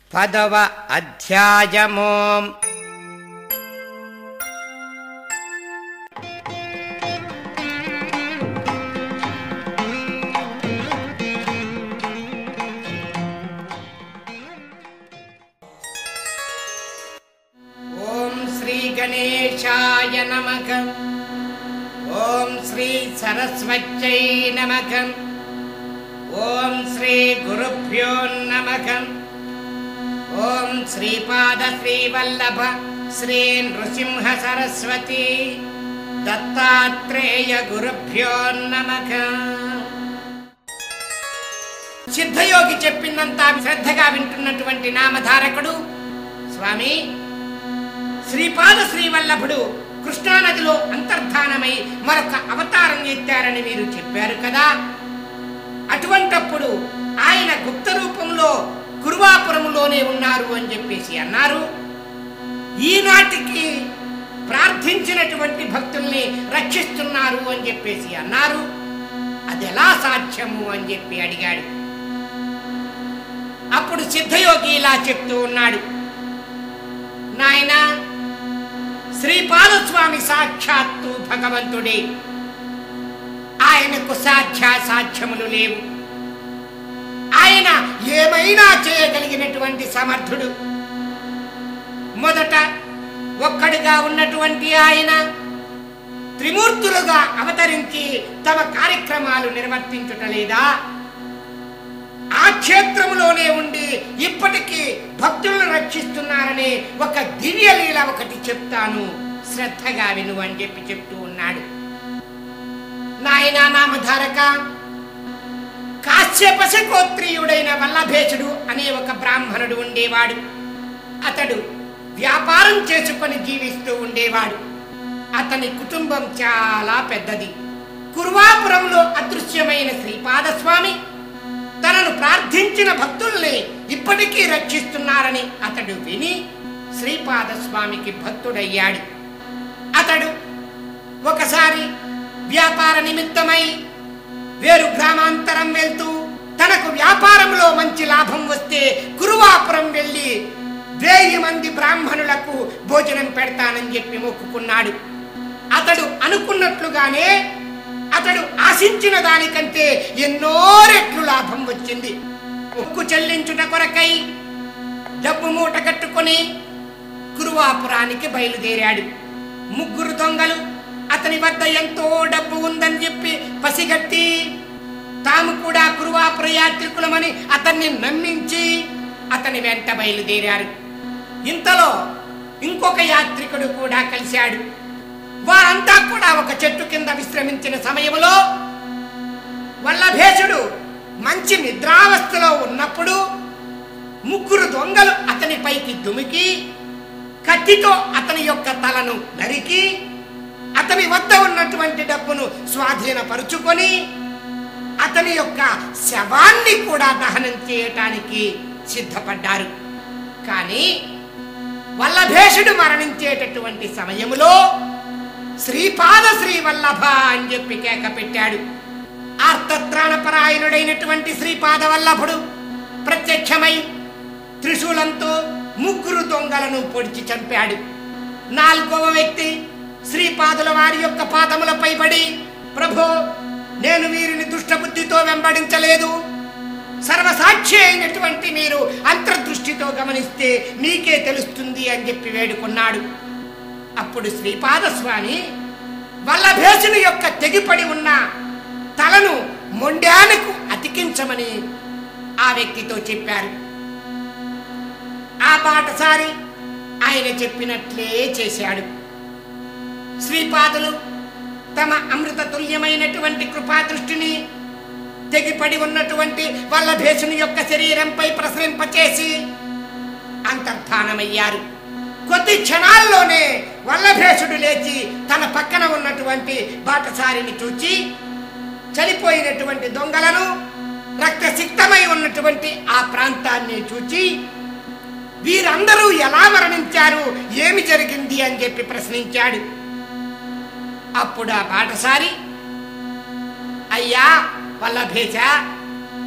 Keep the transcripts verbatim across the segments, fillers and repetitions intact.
పదవ అధ్యాయము. ఓం శ్రీ గణేశాయ నమః. ఓం శ్రీ సరస్వత్యై నమః. ఓం శ్రీ గురుభ్యో నమః. ఓం శ్రీపాద శ్రీవల్లభ శ్రీ నృసింహ సరస్వతి దత్తాత్రేయ గురుభ్యో నమః. సిద్ధయోగి చెప్పినంత శ్రద్ధగా వింటున్నటువంటి నామధారకుడు స్వామి శ్రీపాద శ్రీవల్లభుడు కృష్ణానదిలో అంతర్ధానమై మరొక అవతారం ఎత్తారని మీరు చెప్పారు కదా. అటువంటప్పుడు ఆయన గుప్త రూపంలో కురువాపురములోనే ఉన్నారు అని చెప్పేసి అన్నారు. ఈనాటికి ప్రార్థించినటువంటి భక్తుల్ని రక్షిస్తున్నారు అని చెప్పేసి అన్నారు. అది ఎలా సాధ్యము అని చెప్పి అడిగాడు. అప్పుడు సిద్ధయోగి ఇలా చెప్తూ ఉన్నాడు. నాయన, శ్రీపాదస్వామి సాక్షాత్తు భగవంతుడే. ఆయనకు సాధ్య సాధ్యములు లేవు. ఆయన ఏమైనా చేయగలిగినటువంటి సమర్థుడు. మొదట ఒక్కడిగా ఉన్నటువంటి ఆయన త్రిమూర్తులుగా అవతరించి తమ కార్యక్రమాలు నిర్వర్తించుటలేదా? ఆ క్షేత్రములోనే ఉండి ఇప్పటికీ భక్తులను రక్షిస్తున్నారనే ఒక దివ్య లీల ఒకటి చెప్తాను, శ్రద్ధగా విను అని చెప్పి చెప్తూ ఉన్నాడు. నాయనా నామధారక, కాశ్యపశగోత్రీయుడైన వల్లభేషుడు అనే ఒక బ్రాహ్మణుడు ఉండేవాడు. అతడు వ్యాపారం చేసుకొని జీవిస్తూ ఉండేవాడు. అతని కుటుంబం చాలా పెద్దది. కురువాపురంలో అదృశ్యమైన శ్రీపాదస్వామి తనను ప్రార్థించిన భక్తుల్ని ఇప్పటికీ రక్షిస్తున్నారని అతడు విని శ్రీపాదస్వామికి భక్తుడయ్యాడు. అతడు ఒకసారి వ్యాపార నిమిత్తమై వేరు గ్రామాంతరం వెళ్తూ తనకు వ్యాపారంలో మంచి లాభం వస్తే కురువాపురం వెళ్ళి వెయ్యి మంది బ్రాహ్మణులకు భోజనం పెడతానని చెప్పి మొక్కుకున్నాడు. అతడు అనుకున్నట్లుగానే అతడు ఆశించిన దానికంటే ఎన్నో రెట్లు లాభం వచ్చింది. మొక్కు చెల్లించుట కొరకై డబ్బు మూట కట్టుకొని కురువాపురానికి బయలుదేరాడు. ముగ్గురు దొంగలు అతని వద్ద ఎంతో డబ్బు ఉందని చెప్పి పసిగట్టి తాము కూడా కురువాపుర యాత్రికులమని అతన్ని నమ్మించి అతని వెంట బయలుదేరారు. ఇంతలో ఇంకొక యాత్రికుడు కూడా కలిశాడు. వారంతా కూడా ఒక చెట్టు కింద విశ్రమించిన సమయంలో వల్లభేషుడు మంచి నిద్రావస్థలో ఉన్నప్పుడు ముగ్గురు దొంగలు అతని పైకి దుమికి కత్తితో అతని యొక్క తలను నరికి అతని వద్ద ఉన్నటువంటి డబ్బును స్వాధీనపరుచుకొని అతని యొక్క శవాన్ని కూడా దహనం చేయటానికి సిద్ధపడ్డారు. కానీ వల్లభేషుడు మరణించేటటువంటి సమయములో శ్రీపాద శ్రీవల్లభ అని చెప్పి కేక పెట్టాడు. ఆర్తత్రాణపరాయణుడైనటువంటి శ్రీపాద వల్లభుడు ప్రత్యక్షమై త్రిశూలంతో ముగ్గురు దొంగలను పొడిచి చంపాడు. నాలుగవ వ్యక్తి శ్రీపాదుల వారి యొక్క పాదములపై పడి, ప్రభో, నేను వీరిని దుష్టబుద్ధితో వెంబడించలేదు, సర్వసాక్షి అయినటువంటి మీరు అంతర్దృష్టితో గమనిస్తే మీకే తెలుస్తుంది అని చెప్పి వేడుకున్నాడు. అప్పుడు శ్రీపాదస్వామి వల్లభేషుని యొక్క తెగిపడి ఉన్న తలను మొండ్యానికి అతికించమని ఆ వ్యక్తితో చెప్పారు. ఆ బాటసారి ఆయన చెప్పినట్లే చేశాడు. శ్రీపాదులు తమ అమృత తుల్యమైనటువంటి కృపాదృష్టిని తెగిపడి ఉన్నటువంటి వల్లభేషుని యొక్క శరీరంపై ప్రసరింపచేసి అంతర్ధానమయ్యారు. కొద్ది క్షణాల్లోనే వల్లభేషుడు లేచి తన పక్కన ఉన్నటువంటి బాటసారిని చూచి చనిపోయినటువంటి దొంగలను, రక్తసిక్తమై ఉన్నటువంటి ఆ ప్రాంతాన్ని చూచి వీరందరూ ఎలా మరణించారు, ఏమి జరిగింది అని చెప్పి ప్రశ్నించాడు. అప్పుడు ఆ బాటసారి, అయ్యా వల్లభేష,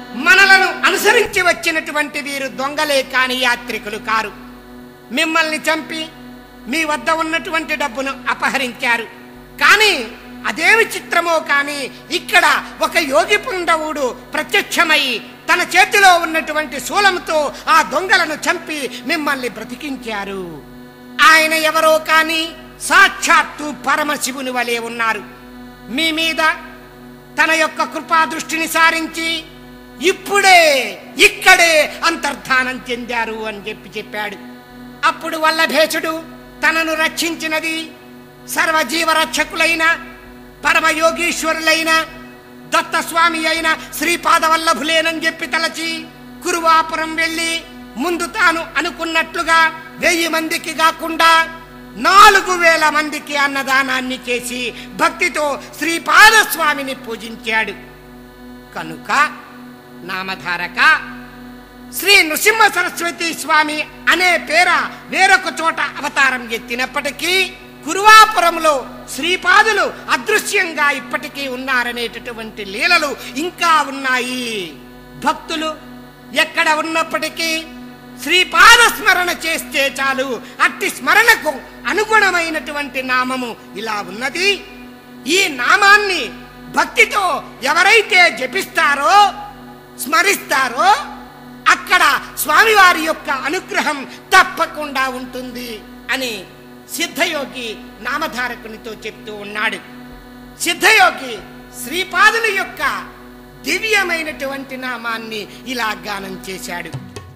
మనలను అనుసరించి వచ్చినటువంటి వీరు దొంగలే కాని యాత్రికులు కారు. మిమ్మల్ని చంపి మీ వద్ద ఉన్నటువంటి డబ్బును అపహరించారు. కానీ అదేమి చిత్రమో కానీ ఇక్కడ ఒక యోగి పుండవుడు ప్రత్యక్షమై తన చేతిలో ఉన్నటువంటి శూలంతో ఆ దొంగలను చంపి మిమ్మల్ని బ్రతికించారు. ఆయన ఎవరో కానీ సాక్షాత్తు పరమశివుని వలె ఉన్నారు. మీ మీద తన యొక్క కృపా దృష్టిని సారించి ఇప్పుడే ఇక్కడే అంతర్ధానం చెందారు అని చెప్పి చెప్పాడు. అప్పుడు వల్లభేచుడు తనను రక్షించినది సర్వజీవరక్షకులైన పరమయోగీశ్వరులైన దత్తస్వామి అయిన శ్రీపాదవల్లభులేనని చెప్పి తలచి కురువాపురం వెళ్ళి ముందు తాను అనుకున్నట్లుగా వెయ్యి మందికి కాకుండా నాలుగు వేల మందికి అన్నదానాన్ని చేసి భక్తితో శ్రీపాదస్వామిని పూజించాడు. కనుక నామధారక శ్రీ నృసింహ సరస్వతి స్వామి అనే పేర వేరొక చోట అవతారం ఎత్తినప్పటికీ కురువాపురంలో శ్రీపాదులు అదృశ్యంగా ఇప్పటికీ ఉన్నారనేటటువంటి లీలలు ఇంకా ఉన్నాయి. భక్తులు ఎక్కడ ఉన్నప్పటికీ శ్రీపాద స్మరణ చేస్తే చాలు. అట్టి స్మరణకు అనుగుణమైనటువంటి నామము ఇలా ఉన్నది. ఈ నామాన్ని భక్తితో ఎవరైతే జపిస్తారో స్మరిస్తారో అక్కడ స్వామివారి యొక్క అనుగ్రహం తప్పకుండా ఉంటుంది అని సిద్ధయోగి నామధారకునితో చెప్తూ ఉన్నాడు. సిద్ధయోగి శ్రీపాదుల యొక్క దివ్యమైనటువంటి నామాన్ని ఇలా గానం చేశాడు.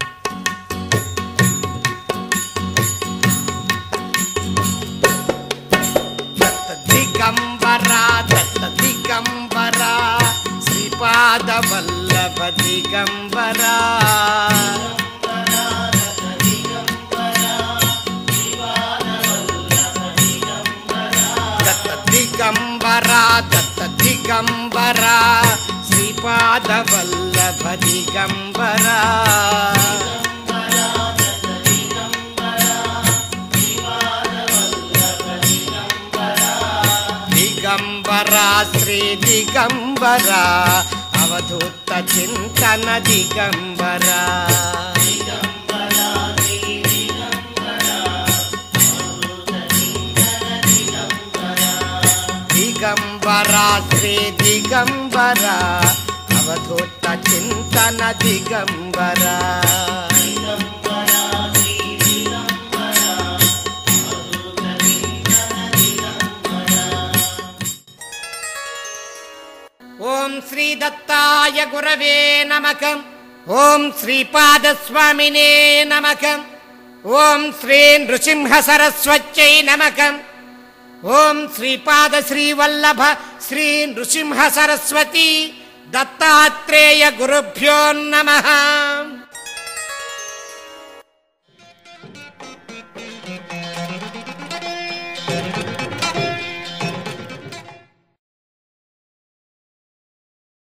దిగంబరా దత్త దిగంబరా శ్రీపాద వల్లభ దిగంబరా దత్త దిగంబరా దత్త దిగంబరా శ్రీపాద వల్లభ దిగంబరా దిగంబరా శ్రీ దిగంబరా అవధూత చింతన దిగంబరా దిగంబరా శ్రీ దిగంబరా అవధూత చింతన దిగంబరా ఓం శ్రీ దత్తాయ గురవే నమః. ఓం శ్రీపాదస్వామినే నమః. ఓం శ్రీ నృసింహ సరస్వత్యై నమః. ఓం శ్రీపాద శ్రీవల్లభ శ్రీ నృసింహ సరస్వతి దత్తాత్రేయ గురుభ్యో నమః.